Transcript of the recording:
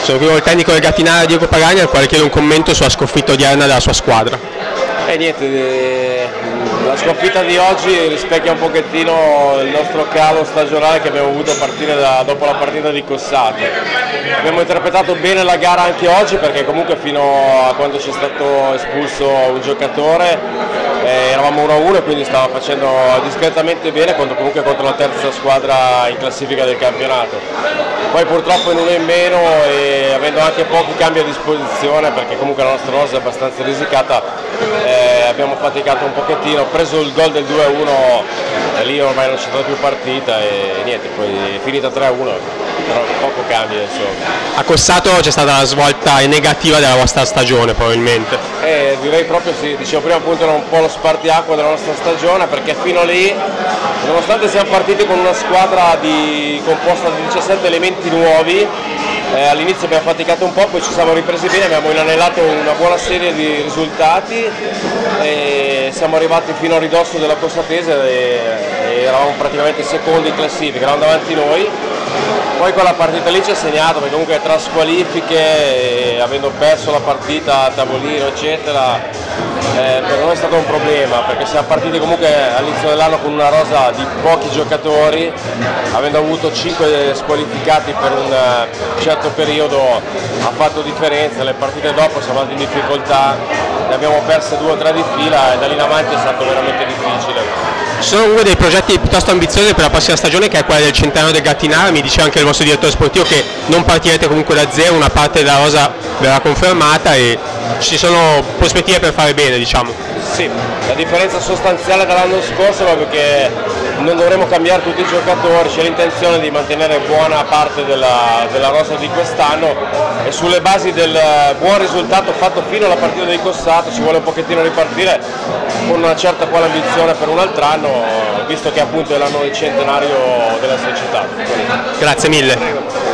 Sono qui con il tecnico del Gattinara Diego Pagani, al quale chiedo un commento sulla sconfitta odierna della sua squadra. La sconfitta di oggi rispecchia un pochettino il nostro calo stagionale che abbiamo avuto a partire dopo la partita di Cossato. Abbiamo interpretato bene la gara anche oggi, perché comunque fino a quando c'è stato espulso un giocatore eravamo 1-1 e quindi stava facendo discretamente bene comunque contro la terza squadra in classifica del campionato. Poi purtroppo in uno in meno e avendo anche pochi cambi a disposizione, perché comunque la nostra rosa è abbastanza risicata, abbiamo faticato un pochettino. Ho preso il gol del 2-1 e lì ormai non c'è stata più partita e niente, poi è finita 3-1, però poco cambia insomma. A Cossato c'è stata la svolta negativa della vostra stagione probabilmente. Direi proprio sì, dicevo prima appunto era un po' lo spartiacque della nostra stagione, perché fino lì, nonostante siamo partiti con una squadra composta da 17 elementi nuovi, all'inizio abbiamo faticato un po', poi ci siamo ripresi bene, abbiamo inanellato una buona serie di risultati e siamo arrivati fino a ridosso della Cossatese e eravamo praticamente secondi in classifica, eravamo davanti noi. Poi quella partita lì ci ha segnato, perché comunque tra squalifiche e avendo perso la partita a tavolino eccetera, per noi è stato un problema, perché siamo partiti comunque all'inizio dell'anno con una rosa di pochi giocatori, avendo avuto 5 squalificati per un certo periodo ha fatto differenza. Le partite dopo siamo andati in difficoltà, ne abbiamo perse 2 o 3 di fila e da lì in avanti è stato veramente difficile. Ci sono uno dei progetti piuttosto ambiziosi per la prossima stagione, che è quella del centenario del Gattinara. Mi diceva anche il vostro direttore sportivo che non partirete comunque da zero, una parte della rosa verrà confermata e ci sono prospettive per fare bene, diciamo. Sì, la differenza sostanziale dall'anno scorso è perché non dovremo cambiare tutti i giocatori, c'è l'intenzione di mantenere buona parte della rosa di quest'anno e sulle basi del buon risultato fatto fino alla partita di Cossato ci vuole un pochettino ripartire con una certa quale ambizione per un altro anno, visto che appunto è l'anno del centenario della società. Grazie mille.